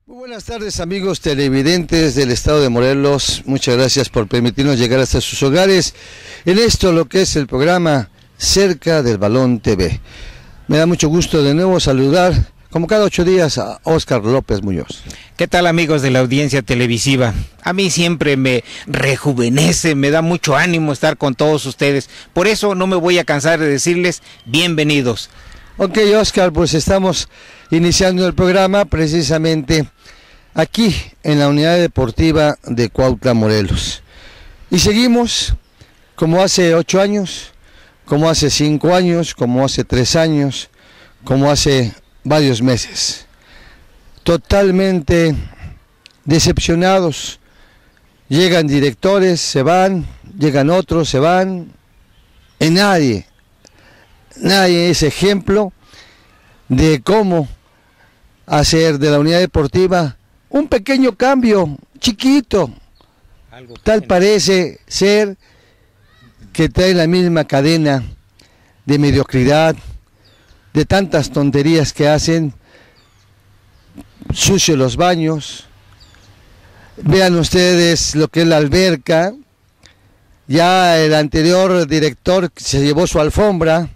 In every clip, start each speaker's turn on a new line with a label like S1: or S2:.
S1: Muy buenas tardes, amigos televidentes del estado de Morelos. Muchas gracias por permitirnos llegar hasta sus hogares en esto, lo que es el programa Cerca del Balón TV. Me da mucho gusto de nuevo saludar, como cada 8 días, a Óscar López Muñoz.
S2: ¿Qué tal, amigos de la audiencia televisiva? A mí siempre me rejuvenece, me da mucho ánimo estar con todos ustedes. Por eso no me voy a cansar de decirles bienvenidos.
S1: Ok, Óscar, pues estamos iniciando el programa precisamente aquí en la Unidad Deportiva de Cuautla, Morelos. Y seguimos como hace 8 años, como hace 5 años, como hace 3 años, como hace varios meses. Totalmente decepcionados. Llegan directores, se van, llegan otros, se van. Y nadie es ejemplo de cómo hacer de la unidad deportiva un pequeño cambio, chiquito. Tal parece ser que trae la misma cadena de mediocridad, de tantas tonterías que hacen, sucios los baños. Vean ustedes lo que es la alberca. Ya el anterior director se llevó su alfombra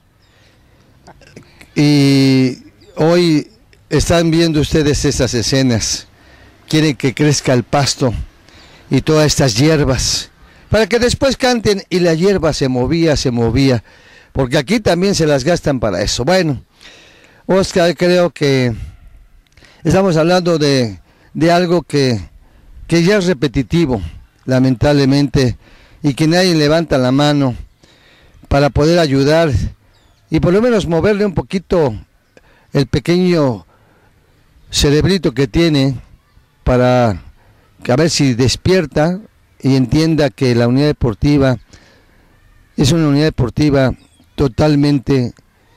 S1: y hoy están viendo ustedes esas escenas. Quieren que crezca el pasto y todas estas hierbas para que después canten, y la hierba se movía, porque aquí también se las gastan para eso. Bueno, Óscar, creo que estamos hablando de algo que ya es repetitivo, lamentablemente, y que nadie levanta la mano para poder ayudar y por lo menos moverle un poquito el pequeño cerebrito que tiene, para que a ver si despierta y entienda que la unidad deportiva es una unidad deportiva totalmente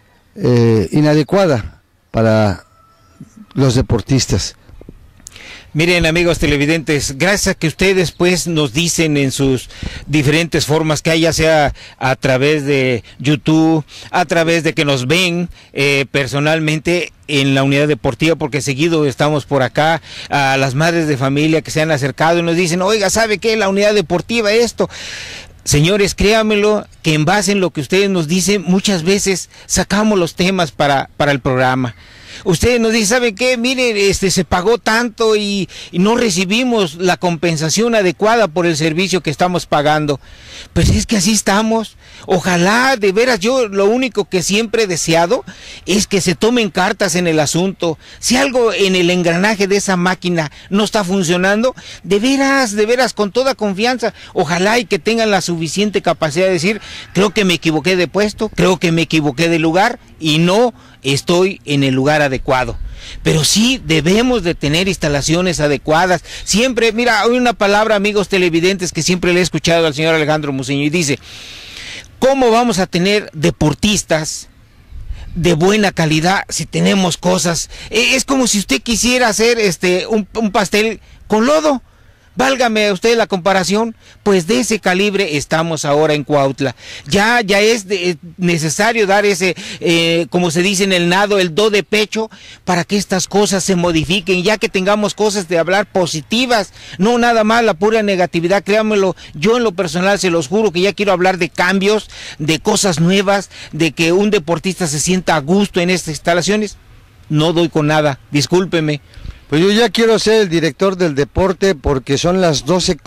S1: inadecuada para los deportistas.
S2: Miren, amigos televidentes, gracias a que ustedes pues nos dicen en sus diferentes formas, que ya sea a través de YouTube, a través de que nos ven personalmente en la unidad deportiva, porque seguido estamos por acá, a las madres de familia que se han acercado y nos dicen, oiga, ¿sabe qué? La unidad deportiva, esto. Señores, créanmelo, que en base en lo que ustedes nos dicen, muchas veces sacamos los temas para el programa. Ustedes nos dicen, ¿saben qué? Miren, se pagó tanto y no recibimos la compensación adecuada por el servicio que estamos pagando. Pues es que así estamos. Ojalá, de veras, yo lo único que siempre he deseado es que se tomen cartas en el asunto. Si algo en el engranaje de esa máquina no está funcionando, de veras, con toda confianza, ojalá y que tengan la suficiente capacidad de decir, creo que me equivoqué de puesto, creo que me equivoqué de lugar y no estoy en el lugar adecuado. Pero sí debemos de tener instalaciones adecuadas. Siempre, mira, hay una palabra, amigos televidentes, que siempre le he escuchado al señor Alejandro Museño y dice, ¿cómo vamos a tener deportistas de buena calidad si tenemos cosas? Es como si usted quisiera hacer un pastel con lodo. Válgame usted la comparación, pues de ese calibre estamos ahora en Cuautla. Ya es necesario dar ese, como se dice en el nado, el do de pecho, para que estas cosas se modifiquen, ya que tengamos cosas de hablar positivas, no nada más la pura negatividad. Créanmelo, yo en lo personal se los juro que ya quiero hablar de cambios, de cosas nuevas, de que un deportista se sienta a gusto en estas instalaciones. No doy con nada, discúlpeme.
S1: Pues yo ya quiero ser el director del deporte, porque son las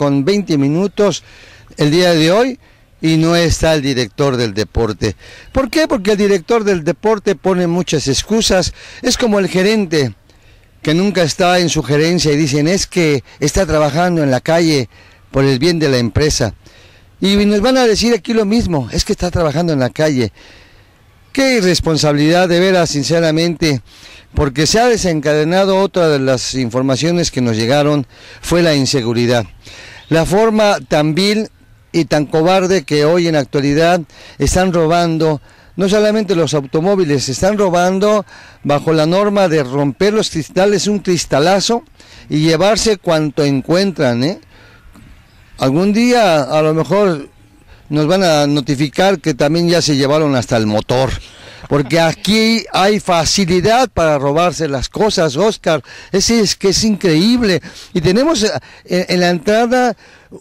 S1: 12:20 el día de hoy y no está el director del deporte. ¿Por qué? Porque el director del deporte pone muchas excusas. Es como el gerente que nunca está en su gerencia y dicen, es que está trabajando en la calle por el bien de la empresa. Y nos van a decir aquí lo mismo, es que está trabajando en la calle. Qué irresponsabilidad, de veras, sinceramente. Porque se ha desencadenado otra de las informaciones que nos llegaron, fue la inseguridad. La forma tan vil y tan cobarde que hoy en la actualidad están robando, no solamente los automóviles, están robando bajo la norma de romper los cristales, un cristalazo, y llevarse cuanto encuentran, Algún día a lo mejor nos van a notificar que también ya se llevaron hasta el motor. porque aquí hay facilidad para robarse las cosas, Oscar. Es que es increíble. Y tenemos en la entrada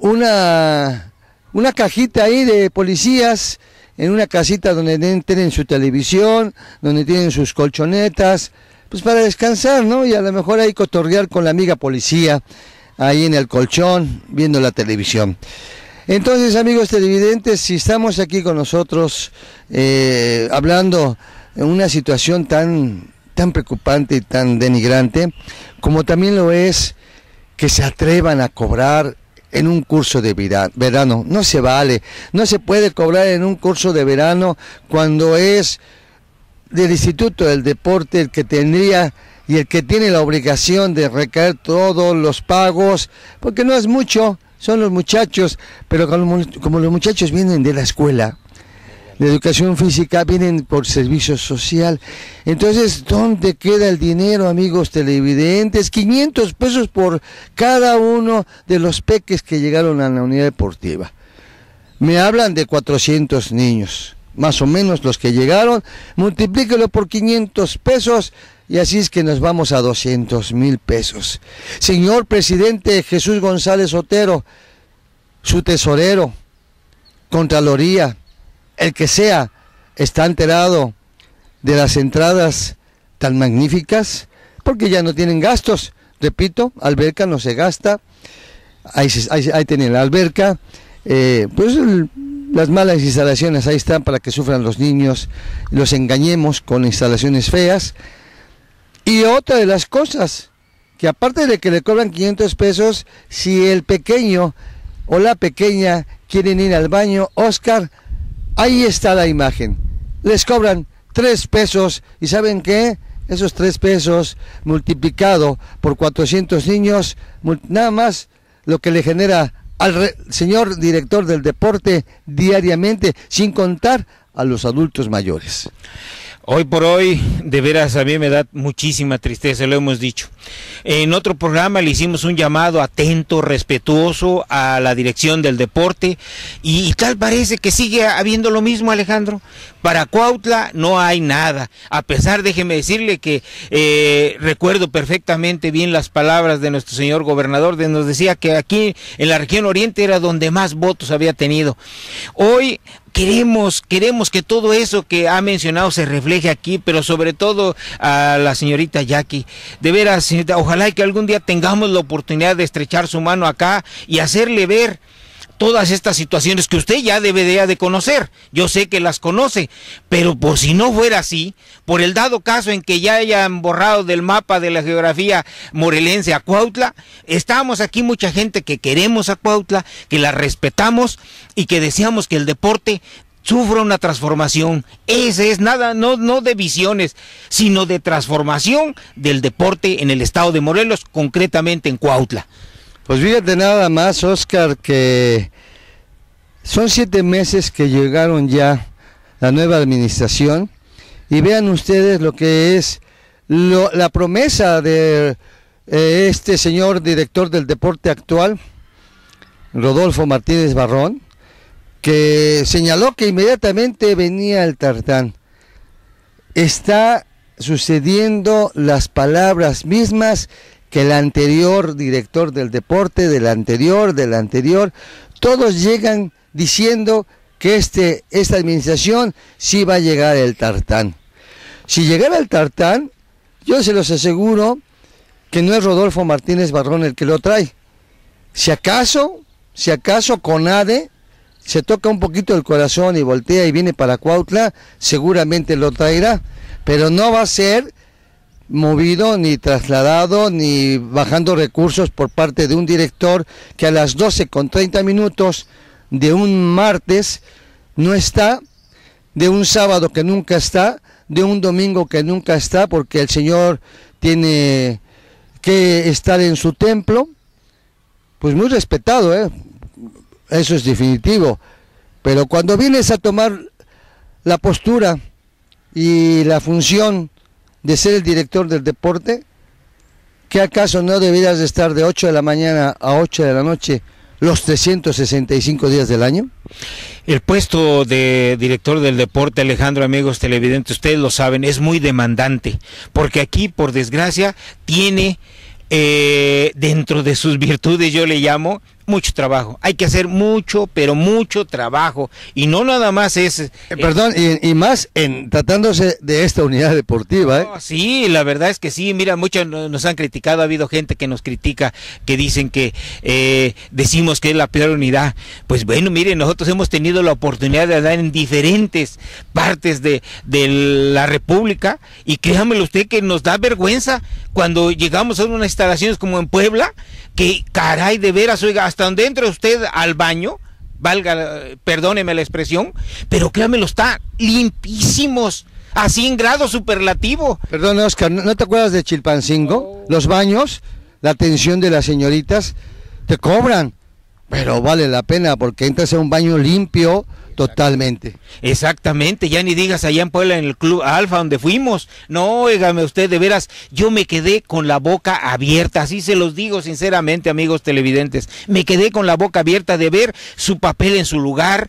S1: una cajita ahí de policías, en una casita donde tienen su televisión, donde tienen sus colchonetas, pues para descansar, ¿no? Y a lo mejor ahí cotorrear con la amiga policía, ahí en el colchón, viendo la televisión. Entonces, amigos televidentes, si estamos aquí con nosotros hablando en una situación tan preocupante y tan denigrante, como también lo es que se atrevan a cobrar en un curso de verano. No se vale, no se puede cobrar en un curso de verano cuando es del Instituto del Deporte el que tendría y el que tiene la obligación de recaer todos los pagos, porque no es mucho, son los muchachos, pero como los muchachos vienen de la escuela de educación física, vienen por servicio social. Entonces, ¿dónde queda el dinero, amigos televidentes? 500 pesos por cada uno de los peques que llegaron a la unidad deportiva. Me hablan de 400 niños, más o menos los que llegaron, multiplíquelo por 500 pesos y así es que nos vamos a 200,000 pesos. Señor presidente Jesús González Otero, su tesorero, Contraloría, el que sea, está enterado de las entradas tan magníficas, porque ya no tienen gastos. Repito, alberca no se gasta, ahí tienen la alberca, pues las malas instalaciones ahí están para que sufran los niños, los engañemos con instalaciones feas. Y otra de las cosas, que aparte de que le cobran 500 pesos, si el pequeño o la pequeña quieren ir al baño, Oscar, ahí está la imagen. Les cobran 3 pesos y ¿saben qué? Esos 3 pesos multiplicado por 400 niños, nada más lo que le genera al señor director del deporte diariamente, sin contar a los adultos mayores.
S2: Hoy por hoy, de veras, a mí me da muchísima tristeza, lo hemos dicho. En otro programa le hicimos un llamado atento, respetuoso a la dirección del deporte y tal parece que sigue habiendo lo mismo, Alejandro. Para Cuautla no hay nada, a pesar, déjeme decirle que recuerdo perfectamente bien las palabras de nuestro señor gobernador, nos decía que aquí en la región oriente era donde más votos había tenido. Hoy queremos que todo eso que ha mencionado se refleje aquí, pero sobre todo a la señorita Jackie. De veras, señorita, ojalá que algún día tengamos la oportunidad de estrechar su mano acá y hacerle ver todas estas situaciones que usted ya debería de conocer. Yo sé que las conoce, pero por si no fuera así, por el dado caso en que ya hayan borrado del mapa de la geografía morelense a Cuautla, estamos aquí mucha gente que queremos a Cuautla, que la respetamos y que deseamos que el deporte sufra una transformación. Ese es nada, no de visiones, sino de transformación del deporte en el estado de Morelos, concretamente en Cuautla.
S1: Pues fíjate nada más, Oscar, que son 7 meses que llegaron ya la nueva administración y vean ustedes lo que es la promesa de este señor director del deporte actual, Rodolfo Martínez Barrón, que señaló que inmediatamente venía el tartán. Está sucediendo las palabras mismas que el anterior director del deporte, del anterior, todos llegan diciendo que esta administración sí va a llegar el tartán. Si llegara el tartán, yo se los aseguro que no es Rodolfo Martínez Barrón el que lo trae. Si acaso CONADE se toca un poquito el corazón y voltea y viene para Cuautla, seguramente lo traerá, pero no va a ser movido, ni trasladado, ni bajando recursos por parte de un director que a las 12:30 de un martes no está, de un sábado que nunca está, de un domingo que nunca está, porque el señor tiene que estar en su templo, pues muy respetado, eso es definitivo, pero cuando vienes a tomar la postura y la función de ser el director del deporte, ¿qué acaso no deberías de estar de 8 de la mañana a 8 de la noche los 365 días del año?
S2: El puesto de director del deporte, Alejandro, amigos televidentes, ustedes lo saben, es muy demandante, porque aquí, por desgracia, tiene dentro de sus virtudes, yo le llamo, mucho trabajo. Hay que hacer mucho, pero mucho trabajo. Y no nada más es...
S1: perdón, y más en tratándose de esta unidad deportiva.
S2: No, sí, la verdad es que sí. Mira, muchos nos han criticado. Ha habido gente que nos critica, que dicen que decimos que es la peor unidad. Pues bueno, miren, nosotros hemos tenido la oportunidad de andar en diferentes partes de la República. Y créanmelo usted que nos da vergüenza cuando llegamos a unas instalaciones como en Puebla, que caray, de veras, oiga, hasta donde entre usted al baño, perdóneme la expresión, pero créamelo, está limpísimos, a 100 grados superlativo.
S1: Perdón, Oscar, ¿no te acuerdas de Chilpancingo? Los baños, la atención de las señoritas, te cobran, pero vale la pena porque entras a un baño limpio totalmente.
S2: Exactamente, ya ni digas allá en Puebla en el Club Alfa donde fuimos. No, óigame usted, de veras, yo me quedé con la boca abierta, así se los digo sinceramente, amigos televidentes. Me quedé con la boca abierta de ver su papel en su lugar,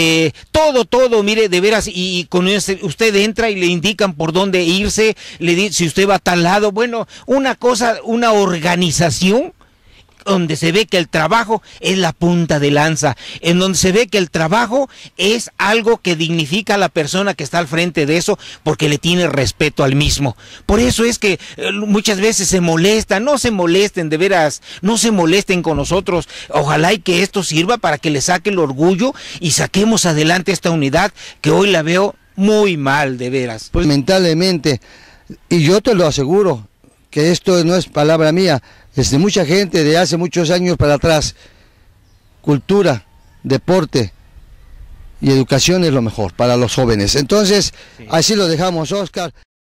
S2: todo, mire, de veras, y con usted entra y le indican por dónde irse, si usted va a tal lado, bueno, una cosa, una organización donde se ve que el trabajo es la punta de lanza, en donde se ve que el trabajo es algo que dignifica a la persona que está al frente de eso, porque le tiene respeto al mismo. Por eso es que muchas veces se molestan, no se molesten, de veras, no se molesten con nosotros. Ojalá y que esto sirva para que le saque el orgullo y saquemos adelante esta unidad que hoy la veo muy mal, de veras.
S1: Pues lamentablemente, y yo te lo aseguro, que esto no es palabra mía, es de mucha gente de hace muchos años para atrás. Cultura, deporte y educación es lo mejor para los jóvenes. Entonces, sí, así lo dejamos, Oscar.